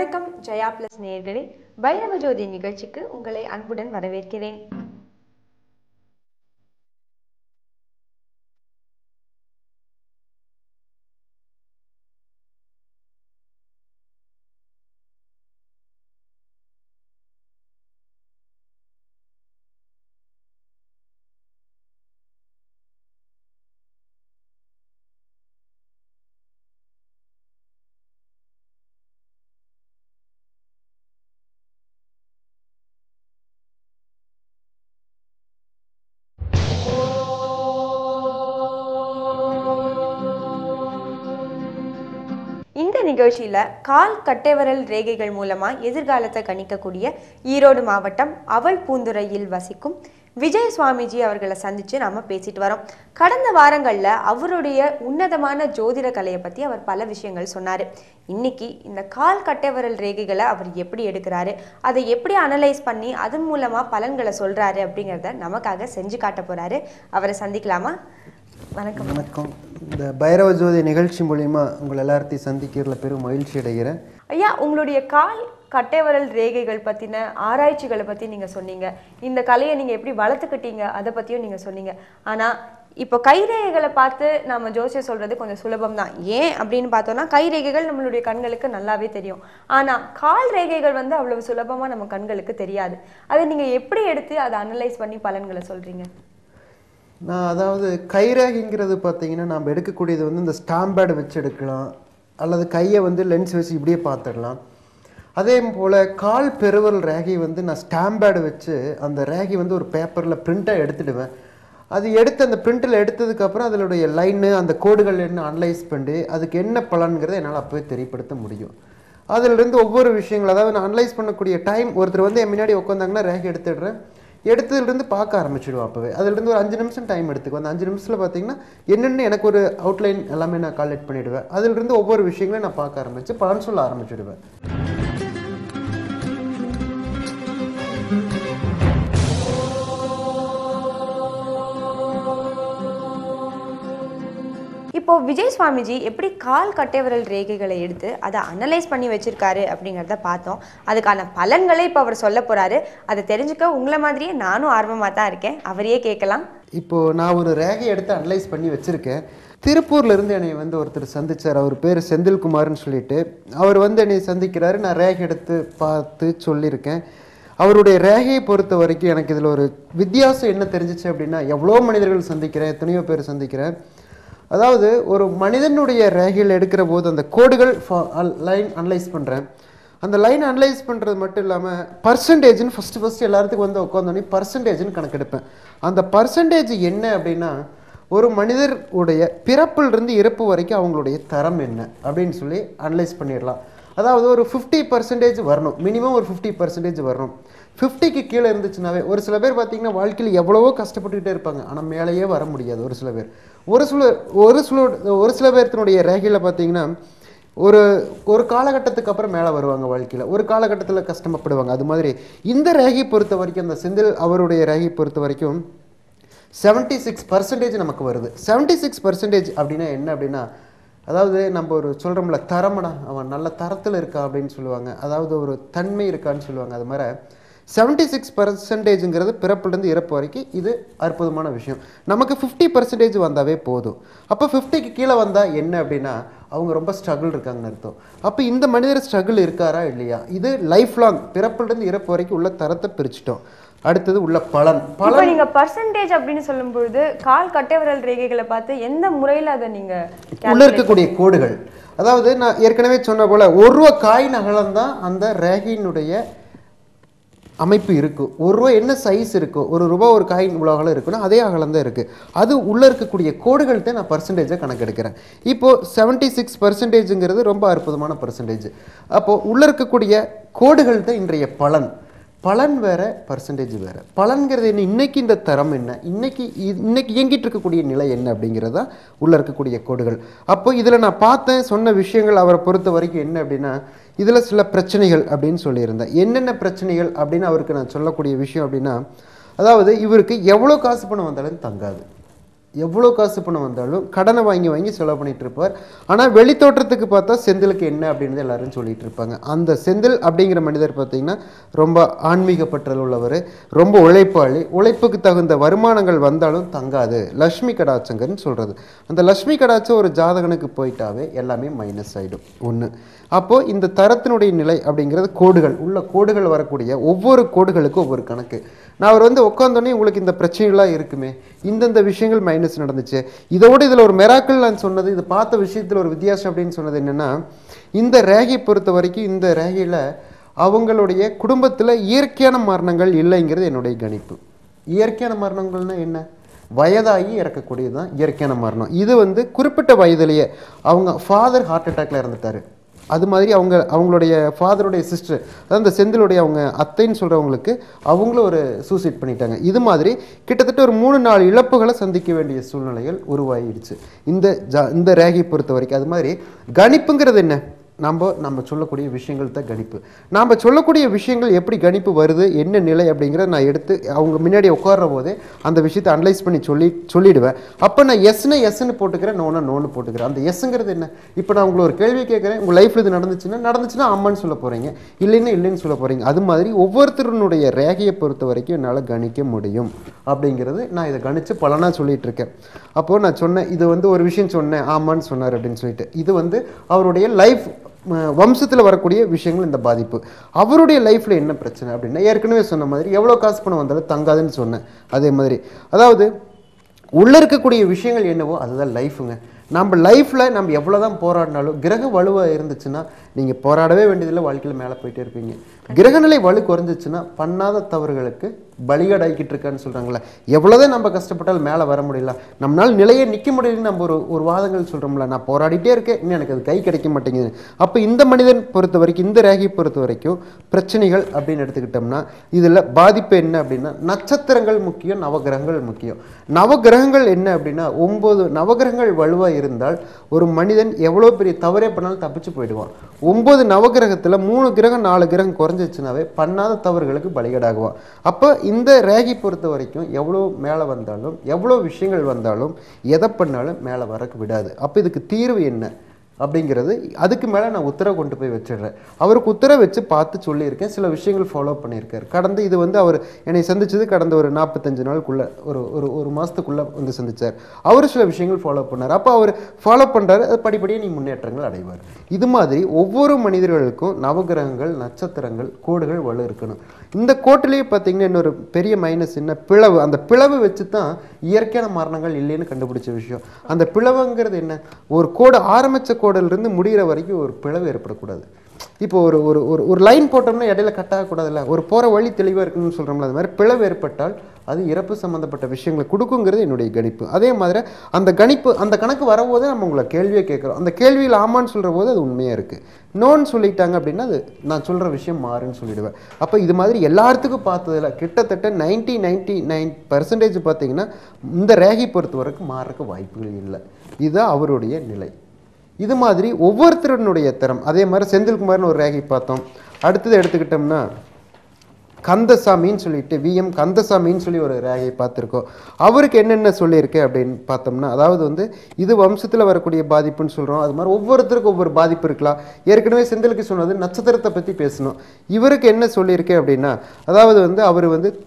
வணக்கம் ஜெயா பிளஸ் நேயர்களே, பைரவ ஜோதி நிகழ்ச்சிக்கு உங்களை அன்புடன் வரவேற்கிறேன். இந்த நிகழ்ச்சியில கால் கட்டைவரல் ரேகைகள் மூலமா எதிர்காலத்தை கணிக்கக்கூடிய ஈரோடு மாவட்டம் அவல்பூந்துறையில் வசிக்கும் விஜய் சுவாமிஜி அவர்களை சந்திச்சு நாம பேசிட்டு வரோம். கடந்த வாரங்கள்ல அவருடைய உன்னதமான ஜோதிட கலையை பத்தி அவர் பல விஷயங்கள் சொன்னாரு. இன்னைக்கு இந்த கால் கட்டைவரல் ரேகைகளை அவர் எப்படி எடுக்கிறாரு, அதை எப்படி அனலைஸ் பண்ணி அதன் மூலமா பலன்களை சொல்றாரு அப்படிங்கிறத நமக்காக செஞ்சு காட்ட போறாரு. அவரை சந்திக்கலாமா? வணக்கம். வணக்கம். இந்த பைரவ ஜோதி நிகழ்ச்சி மூலிமா உங்கள் எல்லாத்தையும் சந்திக்கிறதுல பெரும் மகிழ்ச்சி அடைகிறேன். ஐயா, உங்களுடைய கால் கட்டைவரல் ரேகைகள் பற்றின ஆராய்ச்சிகளை பற்றி நீங்கள் சொன்னீங்க. இந்த கலையை நீங்கள் எப்படி வளர்த்துக்கிட்டீங்க அதை பற்றியும் நீங்கள் சொன்னீங்க. ஆனால் இப்போ கைரேகைகளை பார்த்து நம்ம ஜோசியம் சொல்கிறது கொஞ்சம் சுலபம் தான். ஏன் அப்படின்னு பார்த்தோன்னா கைரேகைகள் நம்மளுடைய கண்களுக்கு நல்லாவே தெரியும். ஆனால் கால் ரேகைகள் வந்து அவ்வளவு சுலபமாக நம்ம கண்களுக்கு தெரியாது. அதை நீங்கள் எப்படி எடுத்து அதை அனலைஸ் பண்ணி பலன்களை சொல்கிறீங்க? அதாவது கைரேகைங்கிறது பார்த்தீங்கன்னா நம்ம எடுக்கக்கூடியது வந்து இந்த ஸ்டாம்பேடு வச்சு எடுக்கலாம், அல்லது கையை வந்து லென்ஸ் வச்சு இப்படியே பார்த்துடலாம். அதே போல் கால் பெருவரல் ரேகை வந்து நான் ஸ்டாம்பேடு வச்சு அந்த ரேகை வந்து ஒரு பேப்பரில் பிரிண்ட்டாக எடுத்துடுவேன். அது எடுத்து அந்த பிரிண்டில் எடுத்ததுக்கப்புறம் அதனுடைய லைனு அந்த கோடுகள் என்ன அனலைஸ் பண்ணி அதுக்கு என்ன பலன்கிறத என்னால் அப்போவே தெரியப்படுத்த முடியும். அதிலிருந்து ஒவ்வொரு விஷயங்கள், அதாவது நான் அனலைஸ் பண்ணக்கூடிய டைம், ஒருத்தர் வந்து என் முன்னாடி உட்காந்தாங்கன்னா ரேகை எடுத்துடுறேன், எடுத்ததுலேருந்து பார்க்க ஆரம்பிச்சிடுவோம். அப்போவே அதிலிருந்து ஒரு 5 நிமிஷம் டைம் எடுத்துக்குவோம். அந்த 5 நிமிஷத்தில் பார்த்தீங்கன்னா என்னென்னு எனக்கு ஒரு அவுட்லைன் எல்லாமே நான் கால்குலேட் பண்ணிவிடுவேன். அதிலிருந்து ஒவ்வொரு விஷயங்களையும் நான் பார்க்க ஆரம்பித்து பலன் சொல்ல ஆரம்பிச்சிடுவேன். இப்போ விஜய் சுவாமிஜி எப்படி கால் கட்டைவரல் ரேகைகளை எடுத்து அதை அனலைஸ் பண்ணி வச்சிருக்காரு அப்படிங்கிறத பார்த்தோம். அதுக்கான பலன்களை இப்போ அவர் சொல்ல போறாரு. அதை தெரிஞ்சுக்க உங்களை மாதிரியே நானும் ஆர்வமாக தான் இருக்கேன். அவரையே கேட்கலாம். இப்போது நான் ஒரு ரேகை எடுத்து அனலைஸ் பண்ணி வச்சுருக்கேன். திருப்பூர்லேருந்து என்னை வந்து ஒருத்தர் சந்தித்தார். அவர் பேர் செந்தில்குமார்னு சொல்லிட்டு. அவர் வந்து என்னை சந்திக்கிறாரு. நான் ரேகை எடுத்து பார்த்து சொல்லியிருக்கேன். அவருடைய ரேகையை பொறுத்த வரைக்கும் எனக்கு இதில் ஒரு வித்தியாசம் என்ன தெரிஞ்சிச்சு அப்படின்னா, எவ்வளோ மனிதர்கள் சந்திக்கிறேன், எத்தனையோ பேர் சந்திக்கிறேன். அதாவது ஒரு மனிதனுடைய ரேகையில் எடுக்கிற போது அந்த கோடுகள் லைன் அனலைஸ் பண்ணுறேன். அந்த லைன் அனலைஸ் பண்ணுறது மட்டும் இல்லாமல் பர்சன்டேஜ்னு ஃபஸ்ட்டு எல்லாத்துக்கும் வந்து உட்காந்தோடனே பர்சன்டேஜ்னு கணக்கெடுப்பேன். அந்த பர்சன்டேஜ் என்ன அப்படின்னா, ஒரு மனிதர் உடைய பிறப்பிலிருந்து இறப்பு வரைக்கும் அவங்களுடைய தரம் என்ன அப்படின்னு சொல்லி அனலைஸ் பண்ணிடலாம். அதாவது ஒரு 50% வரணும், மினிமம் ஒரு 50% வரணும். 50க்கு கீழே இருந்துச்சுனாவே, ஒரு சில பேர் பார்த்தீங்கன்னா வாழ்க்கையில் எவ்வளவோ கஷ்டப்பட்டுக்கிட்டே இருப்பாங்க, ஆனால் மேலேயே வர முடியாது. ஒரு சில பேர் ஒரு சில பேர்த்தினுடைய ரேகையில் பார்த்தீங்கன்னா ஒரு காலகட்டத்துக்கு அப்புறம் மேலே வருவாங்க வாழ்க்கையில், ஒரு காலகட்டத்தில் கஷ்டப்படுவாங்க. அது மாதிரி இந்த ரேகை பொறுத்த வரைக்கும், அந்த செந்தில் அவருடைய ரேகை பொறுத்த வரைக்கும் 76% நமக்கு வருது. 76% அப்படின்னா என்ன அப்படின்னா, அதாவது நம்ம ஒரு சொல்கிறோம்ல, தரமடா அவன் நல்ல தரத்தில் இருக்கா அப்படின்னு சொல்லுவாங்க, அதாவது ஒரு தன்மை இருக்கான்னு சொல்லுவாங்க. அது மாதிரி 76%ங்கிறது பிறப்புலேருந்து இறப்பு வரைக்கும் இது அற்புதமான விஷயம். நமக்கு 50% வந்தாவே போதும். அப்போ 50க்கு கீழே வந்தால் என்ன அப்படின்னா, அவங்க ரொம்ப ஸ்ட்ரகிள் இருக்காங்கன்னு அர்த்தம். அப்போ இந்த மனிதர் ஸ்ட்ரகிள் இருக்காரா இல்லையா, இது லைஃப் லாங் பிறப்புலேருந்து இறப்பு வரைக்கும் உள்ள தரத்தை பிரிச்சுட்டோம். அடுத்தது உள்ள பலன். நீங்க பர்சன்டேஜ் அப்படின்னு சொல்லும் பொழுது கால் கட்டைவரல் ரேகைகளை பார்த்து எந்த முறையில் அதை நீங்க உள்ள இருக்கக்கூடிய கோடுகள், அதாவது நான் ஏற்கனவே சொன்ன போல ஒரு ரூபா காயின் அகலம் தான் அந்த ரேகையினுடைய அமைப்பு இருக்கும். ஒரு ரூபா என்ன சைஸ் இருக்கும், ஒரு ரூபா ஒரு காயின் இவ்வளோ அகலம் இருக்குன்னா அதே அகலம் தான் இருக்குது. அது உள்ளே இருக்கக்கூடிய கோடுகள் தான் நான் பர்சன்டேஜை கணக்கெடுக்கிறேன். இப்போது 76%ங்கிறது ரொம்ப அற்புதமான பர்சன்டேஜ். அப்போது உள்ளே இருக்கக்கூடிய கோடுகள் தான் இன்றைய பலன். பலன் வேறு, பர்சன்டேஜ் வேறு. பலன்கிறது என்ன, இன்றைக்கி இந்த தரம் என்ன, இன்னைக்கு இயங்கிட்டு இருக்கக்கூடிய நிலை என்ன அப்படிங்கிறது தான் உள்ளே இருக்கக்கூடிய கோடுகள். அப்போ இதில் நான் பார்த்தேன் சொன்ன விஷயங்கள் அவரை பொறுத்த வரைக்கும் என்ன அப்படின்னா, இதில் சில பிரச்சனைகள் அப்படின்னு சொல்லியிருந்தேன். என்னென்ன பிரச்சனைகள் அப்படின்னு அவருக்கு நான் சொல்லக்கூடிய விஷயம் அப்படின்னா, அதாவது இவருக்கு எவ்வளோ காசு பணம் வந்தாலும் தங்காது. எவ்வளோ காசு பணம் வந்தாலும் கடனை வாங்கி வாங்கி செலவு பண்ணிட்டு இருப்பார். ஆனால் வெளித்தோற்றத்துக்கு பார்த்தா செந்திலுக்கு என்ன அப்படின்னு எல்லாரும் சொல்லிட்டு இருப்பாங்க. அந்த செந்தில் அப்படிங்கிற மனிதர் பார்த்தீங்கன்னா ரொம்ப ஆன்மீக பற்றல் உள்ளவர், ரொம்ப உழைப்பாளி. உழைப்புக்கு தகுந்த வருமானங்கள் வந்தாலும் தங்காது, லக்ஷ்மி கடாச்சங்கன்னு சொல்கிறது. அந்த லக்ஷ்மி கடாச்சம் ஒரு ஜாதகனுக்கு போயிட்டாவே எல்லாமே மைனஸ் ஆகிடும் ஒன்று. அப்போது இந்த தரத்தினுடைய நிலை அப்படிங்கிறது கோடுகள் உள்ள கோடுகள் வரக்கூடிய ஒவ்வொரு கோடுகளுக்கும் ஒவ்வொரு கணக்கு. நான் அவர் உட்காந்தோடனே உங்களுக்கு இந்த பிரச்சனைகளாக இருக்குமே, இந்தந்த விஷயங்கள் மைனஸ் நடந்துச்சு, இதோடு இதில் ஒரு மெராக்கள் நான் சொன்னது, இது பார்த்த விஷயத்தில் ஒரு வித்தியாசம் அப்படின்னு சொன்னது என்னென்னா, இந்த ரேகையை பொறுத்த வரைக்கும் இந்த ரேகையில் அவங்களுடைய குடும்பத்தில் இயற்கையான மரணங்கள் இல்லைங்கிறது என்னுடைய கணிப்பு. இயற்கையான மரணங்கள்னால் என்ன? வயதாகி இறக்கக்கூடியது தான் இயற்கையான மரணம். இது குறிப்பிட்ட வயதிலேயே அவங்க ஃபாதர் ஹார்ட் அட்டாக்ல இறந்துட்டாரு, அது மாதிரி அவங்களுடைய ஃபாதருடைய சிஸ்டர், அதாவது இந்த செந்திலுடைய அவங்க அத்தைன்னு சொல்கிறவங்களுக்கு அவங்களும் ஒரு சூசைட் பண்ணிட்டாங்க. இது மாதிரி கிட்டத்தட்ட ஒரு 3-4 இழப்புகளை சந்திக்க வேண்டிய சூழ்நிலைகள் உருவாகிடுச்சு இந்த ரேகையை பொறுத்த வரைக்கும். அது மாதிரி கணிப்புங்கிறது என்ன? நம்ம சொல்லக்கூடிய விஷயங்கள் தான் கணிப்பு. நாம் சொல்லக்கூடிய விஷயங்கள் எப்படி கணிப்பு வருது, என்ன நிலை அப்படிங்கிறத நான் எடுத்து அவங்க முன்னாடி உட்கார்ற போதே அந்த விஷயத்தை அனலைஸ் பண்ணி சொல்லிடுவேன். அப்போ நான் எஸ்ன்னு போட்டுக்கிறேன், நோன்னு போட்டுக்கிறேன். அந்த எஸ்ங்கிறது என்ன? இப்போ நான் உங்களை ஒரு கேள்வி கேட்குறேன், உங்கள் லைஃப்பில் இது நடந்துச்சுன்னா ஆமான்னு சொல்ல போகிறீங்க, இல்லைன்னு சொல்ல போகிறீங்க. அது மாதிரி ஒவ்வொருத்தருடைய ரேகையை பொறுத்த வரைக்கும் என்னால் கணிக்க முடியும் அப்படிங்கிறது நான் இதை கணித்து பலனாக சொல்லிட்டு இருக்கேன். அப்போது நான் சொன்னேன், இது ஒரு விஷயம் சொன்னேன், ஆமான்னு சொன்னார் அப்படின்னு சொல்லிட்டு. இது அவருடைய லைஃப் வம்சத்தில் வரக்கூடிய விஷயங்கள். இந்த பாதிப்பு அவருடைய லைஃப்பில் என்ன பிரச்சனை அப்படின்னா, ஏற்கனவே சொன்ன மாதிரி எவ்வளோ காசு பணம் வந்தாலும் தங்காதுன்னு சொன்னேன். அதே மாதிரி அதாவது உள்ளே இருக்கக்கூடிய விஷயங்கள் என்னவோ அதுதான் லைஃபுங்க. நம்ம லைஃப்பில் நம்ம எவ்வளோ தான் போராடினாலும் கிரக வலுவாக இருந்துச்சுன்னா நீங்கள் போராடவே வேண்டியதில்லை, வாழ்க்கையில் மேலே போயிட்டே இருப்பீங்க. கிரகநிலை வலு குறைஞ்சிச்சுன்னா பண்ணாத தவறுகளுக்கு பலிகடாக்கிட்டு இருக்கான்னு சொல்கிறாங்களே, எவ்வளோதான் நம்ம கஷ்டப்பட்டாலும் மேலே வர முடியல, நம்மளால் நிலையை நிற்க முடியலன்னு நம்ம ஒரு வாதங்கள் சொல்கிறோம்ல, நான் போராடிட்டே இருக்கேன், இன்னும் எனக்கு அது கை கிடைக்க மாட்டேங்குது. அப்போ இந்த மனிதன் பொறுத்த வரைக்கும், இந்த ரேகையை பொறுத்த வரைக்கும் பிரச்சனைகள் அப்படின்னு எடுத்துக்கிட்டோம்னா இதில் பாதிப்பு என்ன அப்படின்னா, நட்சத்திரங்கள் முக்கியம், நவகிரகங்கள் முக்கியம். நவகிரகங்கள் என்ன அப்படின்னா 9 நவகிரகங்கள் வலுவாக இருந்தால் ஒரு மனிதன் எவ்வளோ பெரிய தவறே பண்ணாலும் தப்பிச்சு போயிடுவான். 9 நவகிரகத்தில் 3 கிரகம் 4 கிரகம் குறைஞ்சிச்சுனாவே பண்ணாத தவறுகளுக்கு பலிகடாகுவான். அப்போ இந்த ரேகை பொறுத்த வரைக்கும் எவ்வளோ மேலே வந்தாலும் எவ்வளோ விஷயங்கள் வந்தாலும் எதை பண்ணாலும் மேலே வரக்கு விடாது. அப்போ இதுக்கு தீர்வு என்ன அப்படிங்கிறது அதுக்கு மேலே நான் உத்தரவு கொண்டு போய் வச்சிடுறேன். அவருக்கு உத்தரவு வச்சு பார்த்து சொல்லியிருக்கேன், சில விஷயங்கள் ஃபாலோ பண்ணியிருக்காரு. கடந்த இது அவர் என்னை சந்திச்சது கடந்த ஒரு 45 நாளுக்குள்ளே ஒரு மாதத்துக்குள்ளே சந்தித்தார். அவர் சில விஷயங்கள் ஃபாலோ பண்ணார். அப்போ அவர் ஃபாலோ பண்ணுறாரு, அது படிப்படியாக நீ முன்னேற்றங்கள் அடைவார். இது மாதிரி ஒவ்வொரு மனிதர்களுக்கும் நவகிரகங்கள், நட்சத்திரங்கள், கோடுகள் வலு இருக்கணும். இந்த கோட்டிலேயே பார்த்தீங்கன்னா இன்னொரு பெரிய மைனஸ் என்ன, பிளவு. அந்த பிளவு வச்சு தான் இயற்கையான மரணங்கள் இல்லைன்னு கண்டுபிடிச்ச விஷயம். அந்த பிளவுங்கிறது என்ன, ஒரு கோடு ஆரம்பித்த கோடிலிருந்து முடிகிற வரைக்கும் ஒரு பிளவு ஏற்படக்கூடாது. இப்போ ஒரு லைன் போட்டோம்னா இடையில கட்டாகக்கூடாதுல்ல, ஒரு போகிற வழி தெளிவாக இருக்குன்னு சொல்கிறோம்ல, அது மாதிரி பிளவு ஏற்பட்டால் அது இறப்பு சம்மந்தப்பட்ட விஷயங்களை கொடுக்குங்கிறது என்னுடைய கணிப்பு. அதே மாதிரி அந்த கணக்கு வரபோதே நம்ம உங்களை கேள்வியை கேட்குறோம், அந்த கேள்வியில் ஆமான்னு சொல்கிற போது அது உண்மையாக இருக்குது, நோன்னு சொல்லிட்டாங்க அப்படின்னா அது நான் சொல்கிற விஷயம் மாறுன்னு சொல்லிடுவேன். அப்போ இது மாதிரி எல்லாத்துக்கும் பார்த்ததில் கிட்டத்தட்ட 99% பார்த்தீங்கன்னா இந்த ரேகை பொறுத்த வரைக்கும் மாறுறதுக்கு வாய்ப்புகள் இல்லை. இதுதான் அவருடைய நிலை. இது மாதிரி ஒவ்வொருத்தருடைய தரம். அதே மாதிரி செந்தில்குமார்னு ஒரு ரேகை பார்த்தோம். அடுத்தது எடுத்துக்கிட்டோம்னா கந்தசாமின்னு சொல்லிட்டு விஎம் கந்தசாமின்னு சொல்லி ஒரு ரேகை பார்த்துருக்கோம். அவருக்கு என்னென்ன சொல்லியிருக்கேன் அப்படின்னு பார்த்தோம்னா, அதாவது இது வம்சத்தில் வரக்கூடிய பாதிப்புன்னு சொல்கிறோம். அது மாதிரி ஒவ்வொருத்தருக்கும் ஒவ்வொரு பாதிப்பு இருக்கலாம். ஏற்கனவே செந்திலுக்கு சொன்னது நட்சத்திரத்தை பற்றி பேசணும். இவருக்கு என்ன சொல்லியிருக்கேன் அப்படின்னா, அதாவது அவர்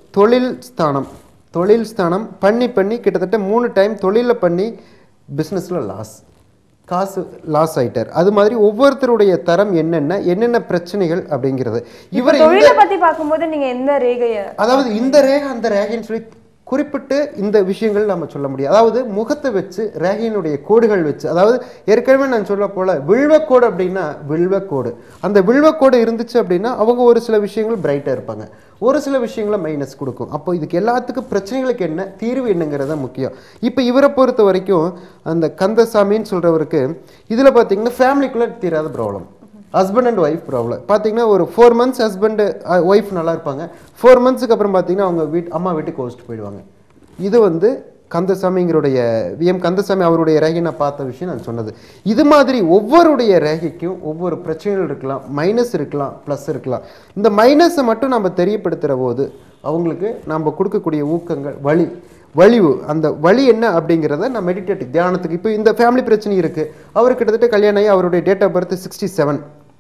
தொழில் ஸ்தானம் பண்ணி கிட்டத்தட்ட 3 டைம் தொழிலில் பண்ணி பிஸ்னஸில் காசு லாஸ் ஆயிட்டார். அது மாதிரி ஒவ்வொருத்தருடைய தரம் என்னென்ன பிரச்சனைகள் அப்படிங்கிறது. இவர் தொழிலை பத்தி பார்க்கும்போது நீங்க எந்த ரேகையை, அதாவது இந்த ரேகை அந்த ரேகைன்னு சொல்லி குறிப்பிட்டு இந்த விஷயங்கள் நம்ம சொல்ல முடியும். அதாவது முகத்தை வச்சு ரேகையினுடைய கோடுகள் வச்சு, அதாவது ஏற்கனவே நான் சொல்ல போல வில்வக்கோடு அப்படின்னா வில்வக்கோடு, அந்த வில்வக்கோடு இருந்துச்சு அப்படின்னா அவங்க ஒரு சில விஷயங்கள் பிரைட்டாக இருப்பாங்க, ஒரு சில விஷயங்களை மைனஸ் கொடுக்கும். அப்போ இதுக்கு எல்லாத்துக்கும் பிரச்சனைகளுக்கு என்ன தீர்வு என்னங்கிறத முக்கியம். இப்போ இவரை பொறுத்த வரைக்கும் அந்த கந்தசாமின்னு சொல்கிறவருக்கு இதில் பார்த்தீங்கன்னா ஃபேமிலிக்குள்ளே தீராத problem, husband and wife problem. பார்த்தீங்கன்னா ஒரு 4 months ஹஸ்பண்ட் ஒய்ஃப் நல்லா இருப்பாங்க, 4 monthsக்கு அப்புறம் பார்த்தீங்கன்னா அவங்க அம்மா வீட்டுக்கு கோஸ்ட் போயிடுவாங்க. இது கந்தசாமிங்கிறோடைய விஎம் கந்தசாமி அவருடைய ரேகை நான் பார்த்த விஷயம் நான் சொன்னது. இது மாதிரி ஒவ்வொருடைய ரேகைக்கும் ஒவ்வொரு பிரச்சனைகள் இருக்கலாம், மைனஸ் இருக்கலாம், ப்ளஸ் இருக்கலாம். இந்த மைனஸை மட்டும் நம்ம தெரியப்படுத்துகிற போது அவங்களுக்கு நம்ம கொடுக்கக்கூடிய ஊக்கங்கள் வலிவு அந்த வலி என்ன அப்படிங்கிறத நான் மெடிடேட்டிவ் தியானத்துக்கு இப்போ இந்த ஃபேமிலி பிரச்சனை இருக்குது. அவர் கிட்டத்தட்ட கல்யாணம் ஆகி அவருடைய டேட் ஆஃப் பர்த் 67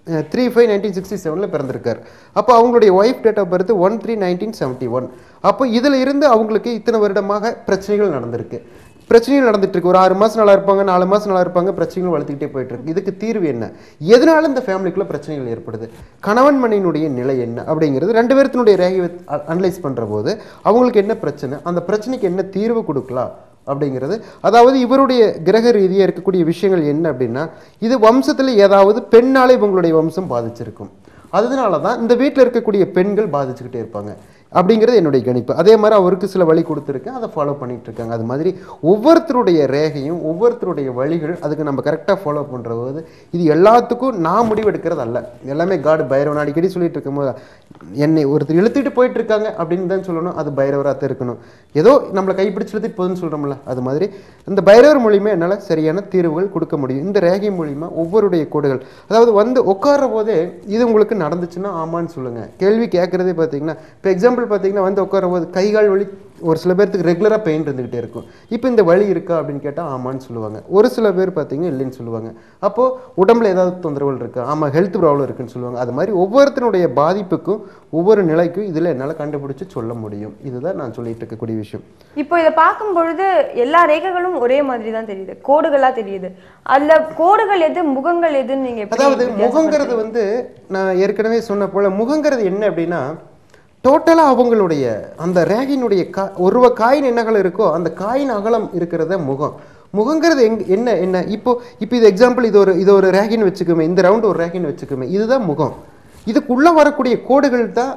3/5/1967 பிறந்திருக்கார். அப்போ அவங்களுடைய ஒய்ஃப் டேட் ஆஃப் பர்த் 1/3/1971. அப்போ இதில் இருந்து அவங்களுக்கு இத்தனை வருடமாக பிரச்சனைகள் நடந்திருக்கு. பிரச்சனைகள் நடந்துட்டு இருக்கு. ஒரு 6 மாதம் நல்லா இருப்பாங்க, 4 மாதம் நல்லா இருப்பாங்க, பிரச்சனைகள் வளர்த்துக்கிட்டே போயிட்டு இருக்கு. இதுக்கு தீர்வு என்ன? எதனால இந்த ஃபேமிலிக்குள்ள பிரச்சனைகள் ஏற்படுது? கணவன் மனைவியினுடைய நிலை என்ன அப்படிங்கிறது 2 பேர்த்தினுடைய ரேகையை அனலைஸ் பண்ணுற போது அவங்களுக்கு என்ன பிரச்சனை, அந்த பிரச்சனைக்கு என்ன தீர்வு கொடுக்கலாம் அப்படிங்கிறது. அதாவது இவருடைய கிரக ரீதியாக இருக்கக்கூடிய விஷயங்கள் என்ன அப்படின்னா, இது வம்சத்தில் ஏதாவது பெண்ணாலே இவங்களுடைய வம்சம் பாதிச்சிருக்கும். அதனால தான் இந்த வீட்டில் இருக்கக்கூடிய பெண்கள் பாதிச்சுக்கிட்டே இருப்பாங்க அப்படிங்கிறது என்னுடைய கணிப்பு. அதே மாதிரி அவருக்கு சில வழி கொடுத்துருக்கேன், அதை ஃபாலோ பண்ணிட்டு இருக்காங்க. அது மாதிரி ஒவ்வொருத்தருடைய ரேகையும் ஒவ்வொருத்தருடைய வழிகள் அதுக்கு நம்ம கரெக்டாக ஃபாலோ பண்ணுற போது இது எல்லாத்துக்கும் நான் முடிவெடுக்கிறது அல்ல. எல்லாமே காட் பைரவன் அடிக்கடி சொல்லிட்டு இருக்கும்போது என்னை ஒருத்தர் இழுத்துட்டு போயிட்டு இருக்காங்க அப்படின்னு தான் சொல்லணும். அது பைரவராக தான் இருக்கணும். ஏதோ நம்மளை கைப்பிடிச்சு இழுத்துட்டு போகுதுன்னு சொல்கிறோம்ல, அது மாதிரி இந்த பைரவர் மூலியமாக என்னால் சரியான தீர்வுகள் கொடுக்க முடியும். இந்த ரேகை மூலிமா ஒவ்வொருடைய கோடுகள், அதாவது வந்து உட்கார்ற போதே இது உங்களுக்கு நடந்துச்சுன்னா ஆமான்னு சொல்லுங்கள். கேள்வி கேட்குறதே பார்த்தீங்கன்னா, இப்போ எக்ஸாம்பிள் பார்த்தீங்கன்னா வந்து உட்கார போது கைகால் வலி ஒரு சில பேர்த்துக்கு ரெகுலராக பெயின் இருந்துக்கிட்டே இருக்கும். இப்போ இந்த வலி இருக்கா அப்படின்னு கேட்டால் ஆமான்னு சொல்லுவாங்க. ஒரு சில பேர் பார்த்தீங்கன்னா இல்லைன்னு சொல்லுவாங்க. அப்போது உடம்புல ஏதாவது தொந்தரவுகள் இருக்கா, ஆமாம் ஹெல்த் ப்ராப்ளம் இருக்குன்னு சொல்லுவாங்க. அது மாதிரி ஒவ்வொருத்தனுடைய பாதிப்புக்கும் ஒவ்வொரு நிலைக்கும் இதில் என்னால் கண்டுபிடிச்சி சொல்ல முடியும். இதுதான் நான் சொல்லிட்டு இருக்கக்கூடிய விஷயம். இப்போ இதை பார்க்கும் பொழுது எல்லா ரேகைகளும் ஒரே மாதிரி தான் தெரியுது, கோடுகளாக தெரியுது. அதில் கோடுகள் எது முகங்கள் எதுன்னு நீங்கள், அதாவது முகங்கிறது வந்து நான் ஏற்கனவே சொன்ன போல முகங்கிறது என்ன அப்படின்னா, டோட்டலாக அவங்களுடைய அந்த ரேகையினுடைய ஒரு காயின் என்ன அகலம் இருக்கோ அந்த காயின் அகலம் இருக்கிறத முகம். முகங்கிறது என்ன இப்போ இது எக்ஸாம்பிள், இது ஒரு ரேகின்னு வச்சுக்குமே, இந்த ரவுண்ட் ஒரு ரேகின்னு வச்சுக்குமே, இதுதான் முகம். இதுக்குள்ளே வரக்கூடிய கோடுகள் தான்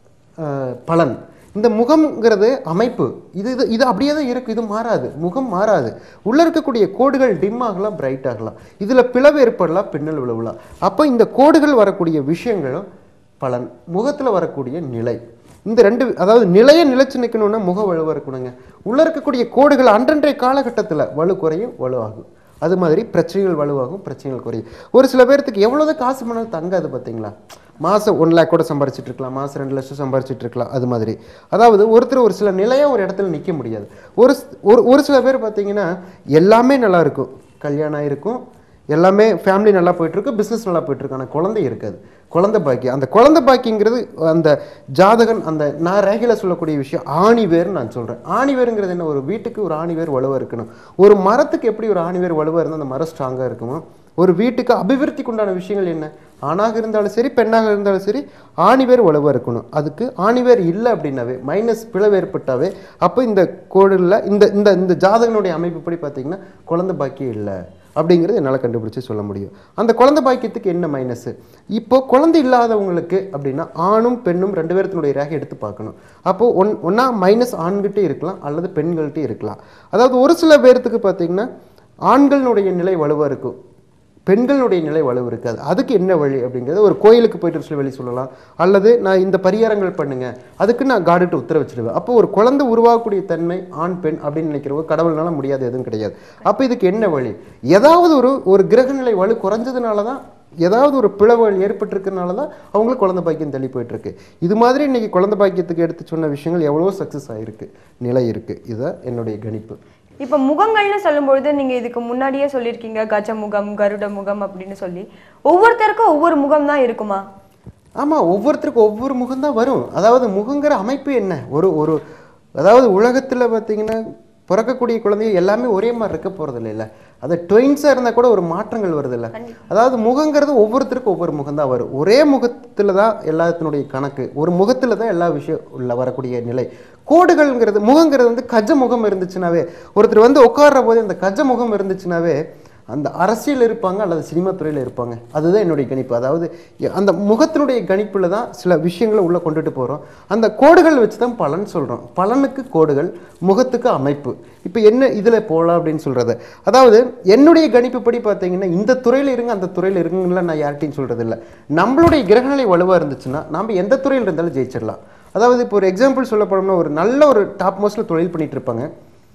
பலன். இந்த முகம்ங்கிறது அமைப்பு. இது அப்படியே தான் இருக்குது, இது மாறாது, முகம் மாறாது. உள்ளே இருக்கக்கூடிய கோடுகள் டிம் ஆகலாம், பிரைட் ஆகலாம், இதில் பிளவு ஏற்படலாம், பின்னல் விழுவலாம். அப்போ இந்த கோடுகள் வரக்கூடிய விஷயங்களும் பலன், முகத்தில் வரக்கூடிய நிலை. இந்த ரெண்டு, அதாவது நிலையை நிலைச்சு நிற்கணும்னா முக வலுவாக இருக்கணுங்க. உள்ளே இருக்கக்கூடிய கோடுகள் அன்றன்றைய காலகட்டத்தில் வலு குறையும், வலுவாகும். அது மாதிரி பிரச்சனைகள் வலுவாகும், பிரச்சனைகள் குறையும். ஒரு சில பேர்த்துக்கு எவ்வளோதான் காசு பண்ணாலும் தங்காது பார்த்தீங்களா. மாதம் 1 lakh கூட சம்பாரிச்சிட்டு இருக்கலாம், மாதம் 2 லட்சம் சம்பாரிச்சிட்டு இருக்கலாம். அது மாதிரி அதாவது ஒருத்தர் ஒரு சில நிலையாக ஒரு இடத்துல நிற்க முடியாது. ஒரு சில பேர் பார்த்தீங்கன்னா எல்லாமே நல்லா இருக்கும், கல்யாணம் இருக்கும், எல்லாமே ஃபேமிலி நல்லா போயிட்டுருக்கு, பிஸ்னஸ் நல்லா போயிட்டுருக்கு, ஆனால் குழந்தை இருக்காது. குழந்தை பாக்கியம், அந்த குழந்தை பாக்கியங்கிறது அந்த ஜாதகன், அந்த நான் ரேகையில் சொல்லக்கூடிய விஷயம் ஆணிவேர்னு நான் சொல்கிறேன். ஆணிவேருங்கிறது என்ன? ஒரு வீட்டுக்கு ஒரு ஆணிவேர் வலுவாக இருக்கணும். ஒரு மரத்துக்கு எப்படி ஒரு ஆணிவேர் வலுவாக இருந்தால் அந்த மரம் ஸ்ட்ராங்காக இருக்குமோ, ஒரு வீட்டுக்கு அபிவிருத்திக்கு உண்டான விஷயங்கள் என்ன? ஆணாக இருந்தாலும் சரி, பெண்ணாக இருந்தாலும் சரி, ஆணிவேர் வலுவாக இருக்கணும். அதுக்கு ஆணிவேர் இல்லை அப்படின்னாவே, மைனஸ் பிளவு ஏற்பட்டாவே, அப்போ இந்த கோடில் இந்த ஜாதகனுடைய அமைப்பு படி பார்த்தீங்கன்னா குழந்தை பாக்கியம் இல்லை அப்படிங்கிறது என்னால் கண்டுபிடிச்சி சொல்ல முடியும். அந்த குழந்தை பாக்கியத்துக்கு என்ன மைனஸு? இப்போ குழந்தை இல்லாதவங்களுக்கு அப்படின்னா ஆணும் பெண்ணும் 2 பேர்த்தினுடைய ரேகை எடுத்து பார்க்கணும். அப்போது ஒன்றா மைனஸ் ஆண்கிட்டே இருக்கலாம் அல்லது பெண்கள்கிட்டே இருக்கலாம். அதாவது ஒரு சில பேர்த்துக்கு பார்த்தீங்கன்னா ஆண்களுடைய நிலை வலுவாக இருக்கும், பெண்களுடைய நிலை வலுவு இருக்காது. அதுக்கு என்ன வழி அப்படிங்கிறது, ஒரு கோயிலுக்கு போயிட்டு சில வழி சொல்லலாம், அல்லது நான் இந்த பரிகாரங்கள் பண்ணுங்க, அதுக்கு நான் காடுகிட்ட உத்தரவிச்சிடுவேன். அப்போ ஒரு குழந்தை உருவாகக்கூடிய தன்மை ஆண் பெண் அப்படின்னு நினைக்கிறவங்க கடவுள்னால முடியாது, எதுவும் கிடையாது. அப்போ இதுக்கு என்ன வழி? ஏதாவது ஒரு கிரகநிலை வலு குறைஞ்சதுனால தான், ஏதாவது ஒரு பிளவுகள் ஏற்பட்டிருக்கிறதுனால தான் அவங்களுக்கு குழந்தை பாக்கியம் தள்ளி போயிட்டு இருக்கு. இது மாதிரி இன்னைக்கு குழந்தை பாக்கியத்துக்கு எடுத்து சொன்ன விஷயங்கள் எவ்வளோ சக்ஸஸ் ஆகிருக்கு, நிலை இருக்குது. இதுதான் என்னுடைய கணிப்பு. இப்போ முகங்கள்னு சொல்லும்பொழுது நீங்கள் இதுக்கு முன்னாடியே சொல்லியிருக்கீங்க, கஜ முகம், கருட முகம் அப்படின்னு சொல்லி. ஒவ்வொருத்தருக்கும் ஒவ்வொரு முகம் தான் இருக்குமா? ஆமாம், ஒவ்வொருத்தருக்கும் ஒவ்வொரு முகம் தான் வரும். அதாவது முகங்கிற அமைப்பு என்ன, அதாவது உலகத்தில் பார்த்தீங்கன்னா பிறக்கக்கூடிய குழந்தைங்க எல்லாமே ஒரே மாதிரி இருக்க போகிறது இல்லை. அது ட்வின்ஸாக இருந்தால் கூட ஒரு மாற்றங்கள் வருது இல்லை. அதாவது முகங்கிறது ஒவ்வொருத்தருக்கும் ஒவ்வொரு முகம் தான் வரும். ஒரே முகத்தில் தான் எல்லாத்தினுடைய கணக்கு, ஒரு முகத்தில் தான் எல்லா விஷயம் உள்ள வரக்கூடிய நிலை. கோடுகள்ங்கிறது, முகங்கிறது வந்து கஜ முகம் இருந்துச்சுனாவே, ஒருத்தர் வந்து உட்கார்ற போது அந்த கஜ முகம் இருந்துச்சுனாவே அந்த அரசியல் இருப்பாங்க அல்லது சினிமா துறையில் இருப்பாங்க. அதுதான் என்னுடைய கணிப்பு. அதாவது அந்த முகத்தினுடைய கணிப்பில் தான் சில விஷயங்களை உள்ளே கொண்டுட்டு போகிறோம். அந்த கோடுகள் வச்சு தான் பலன் சொல்கிறோம். பலனுக்கு கோடுகள், முகத்துக்கு அமைப்பு. இப்போ என்ன இதில் போகலாம் அப்படின்னு சொல்கிறது, அதாவது என்னுடைய கணிப்பு படி பார்த்தீங்கன்னா இந்த துறையில் இருங்க அந்த துறையில் இருங்கலாம் நான் யார்கிட்டையும் சொல்கிறது இல்லை. நம்மளுடைய கிரகநிலை வலுவாக இருந்துச்சுன்னா நம்ம எந்த துறையில் இருந்தாலும் ஜெயிச்சிடலாம். அதாவது இப்போ ஒரு எக்ஸாம்பிள் சொல்ல போனோம்னா, ஒரு நல்ல ஒரு டாப் மோஸ்ட்டில் தொழில் பண்ணிகிட்டு இருப்பாங்க.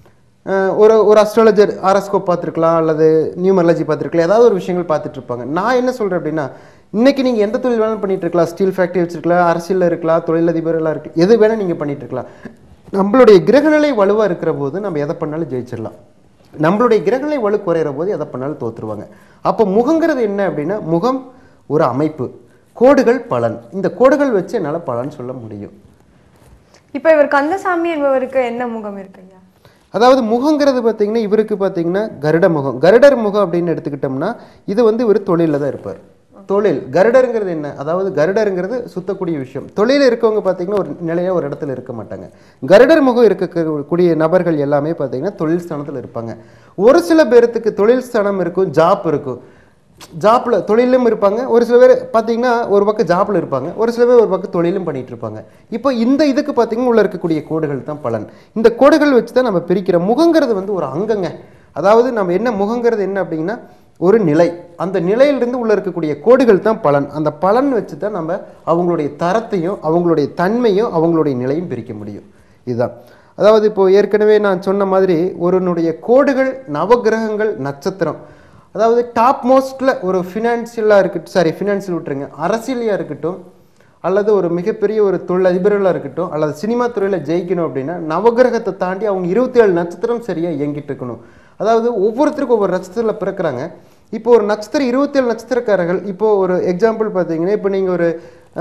ஒரு அஸ்ட்ராலஜர் ஆரோஸ்கோப் பார்த்துருக்கலாம் அல்லது நியூமராலஜி பார்த்துருக்கலாம், ஏதாவது ஒரு விஷயங்கள் பார்த்துட்டு இருப்பாங்க. நான் என்ன சொல்கிறேன் அப்படின்னா, இன்றைக்கி நீங்கள் எந்த தொழில் வேணாலும் பண்ணிகிட்டு இருக்கலாம். ஸ்டீல் ஃபேக்ட்ரி வச்சுருக்கலாம், அரசியலில் இருக்கலாம், தொழிலதிபர்களாக இருக்கலாம், எது வேணால் நீங்கள் பண்ணிகிட்டு இருக்கலாம். நம்மளுடைய கிரகநிலை வலுவாக இருக்கிற போது நம்ம எதை பண்ணாலும் ஜெயிச்சிடலாம். நம்மளுடைய கிரகநிலை வலு குறையிற போது எதை பண்ணாலும் தோற்றுருவாங்க. அப்போ முகங்கிறது என்ன அப்படின்னா, முகம் ஒரு அமைப்பு, கோடுகள் பலன். இந்த கோடுகள் வச்சு என்னால் பலன் சொல்ல முடியும். இப்போ இவர் கந்தசாமி என்பவருக்கு என்ன முகம் இருக்குங்க? அதாவது முகங்கிறது பார்த்தீங்கன்னா, இவருக்கு பார்த்தீங்கன்னா கருட முகம். கருடர் முகம் அப்படின்னு எடுத்துக்கிட்டோம்னா இது வந்து இவர் தொழிலில் தான் இருப்பார். தொழில் கருடருங்கிறது என்ன, அதாவது கருடருங்கிறது சுத்தக்கூடிய விஷயம். தொழில் இருக்கவங்க பார்த்தீங்கன்னா ஒரு நிலையாக ஒரு இடத்துல இருக்க மாட்டாங்க. கருடர் முகம் இருக்கக்கூடிய நபர்கள் எல்லாமே பார்த்தீங்கன்னா தொழில் ஸ்தானத்தில் இருப்பாங்க. ஒரு சில பேர்த்துக்கு தொழில் ஸ்தானம் இருக்கும், ஜாப் இருக்கும், ஜாப்பில் தொழிலும் இருப்பாங்க. ஒரு சில பேர் பார்த்தீங்கன்னா ஒரு பக்கம் ஜாப்பில் இருப்பாங்க, ஒரு சில பேர் ஒரு பக்கம் தொழிலும் பண்ணிகிட்டு இருப்பாங்க. இப்போ இந்த இதுக்கு பார்த்தீங்கன்னா உள்ள இருக்கக்கூடிய கோடுகள் தான் பலன். இந்த கோடுகள் வச்சு தான் நம்ம பிரிக்கிறோம். முகங்கிறது வந்து ஒரு அங்கங்க. அதாவது நம்ம என்ன முகங்கிறது என்ன அப்படின்னா ஒரு நிலை. அந்த நிலையிலிருந்து உள்ள இருக்கக்கூடிய கோடுகள் தான் பலன். அந்த பலன் வச்சு தான் நம்ம அவங்களுடைய தரத்தையும் அவங்களுடைய தன்மையும் அவங்களுடைய நிலையும் பிரிக்க முடியும். இதுதான். அதாவது இப்போது ஏற்கனவே நான் சொன்ன மாதிரி ஒருனுடைய கோடுகள், நவகிரகங்கள், நட்சத்திரம். அதாவது டாப் மோஸ்ட்டில் ஒரு ஃபினான்ஷியலாக இருக்கட்டும், ஃபினான்ஷியல் விட்டுருங்க, அரசியலியாக இருக்கட்டும், அல்லது ஒரு மிகப்பெரிய ஒரு தொழிலதிபர்களாக இருக்கட்டும், அல்லது சினிமா துறையில் ஜெயிக்கணும் அப்படின்னா நவகிரகத்தை தாண்டி அவங்க 27 நட்சத்திரம் சரியாக இயங்கிட்டு இருக்கணும். அதாவது ஒவ்வொருத்தருக்கும் ஒவ்வொரு நட்சத்திரத்தில் பிறக்கிறாங்க. இப்போ ஒரு நட்சத்திரம் 27 நட்சத்திரக்காரர்கள். இப்போது ஒரு எக்ஸாம்பிள் பார்த்தீங்கன்னா, இப்போ நீங்கள் ஒரு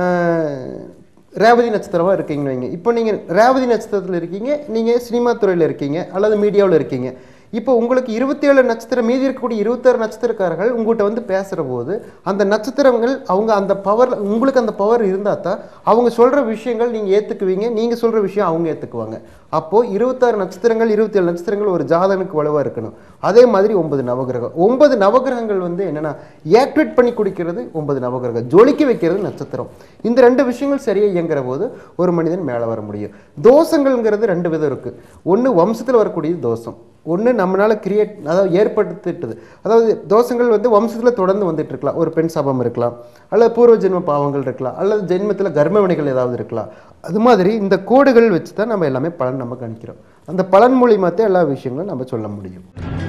ரேவதி நட்சத்திரமாக இருக்கீங்கன்னு வைங்க. இப்போ நீங்கள் ரேவதி நட்சத்திரத்தில் இருக்கீங்க, நீங்கள் சினிமா துறையில் இருக்கீங்க அல்லது மீடியாவில் இருக்கீங்க. இப்போ உங்களுக்கு 27 நட்சத்திரம், மீதி இருக்கக்கூடிய 26 நட்சத்திரக்காரர்கள் உங்கள்கிட்ட வந்து பேசுகிற போது அந்த நட்சத்திரங்கள் அவங்க அந்த பவர், உங்களுக்கு அந்த பவர் இருந்தால் தான் அவங்க சொல்கிற விஷயங்கள் நீங்கள் ஏற்றுக்குவீங்க, நீங்கள் சொல்கிற விஷயம் அவங்க ஏற்றுக்குவாங்க. அப்போது 26 நட்சத்திரங்கள் 27 நட்சத்திரங்கள் ஒரு ஜாதகனுக்கு வலுவாக இருக்கணும். அதே மாதிரி 9 நவகிரகம். 9 நவகிரகங்கள் வந்து என்னென்னா ஆக்டிவேட் பண்ணி கொடுக்கிறது 9 நவகிரகம், ஜொலிக்க வைக்கிறது நட்சத்திரம். இந்த 2 விஷயங்கள் சரியாக இயங்குற போது ஒரு மனிதன் மேலே வர முடியும். தோஷங்கள்ங்கிறது 2 விதம் இருக்குது. ஒன்று வம்சத்தில் வரக்கூடிய தோஷம், ஒன்று நம்மளால் அதாவது ஏற்படுத்திட்டது. அதாவது தோஷங்கள் வந்து வம்சத்தில் தொடர்ந்து வந்துட்டு இருக்கலாம். ஒரு பெண் சாபம் இருக்கலாம், அல்லது பூர்வ ஜென்ம பாவங்கள் இருக்கலாம், அல்லது ஜென்மத்தில் கர்மவினைகள் ஏதாவது இருக்கலாம். அது மாதிரி இந்த கோடுகள் வச்சு தான் நம்ம எல்லாமே பலன் நம்ம கணிக்கிறோம். அந்த பலன் மூலியமாக தான் எல்லா விஷயங்களும் நம்ம சொல்ல முடியும்.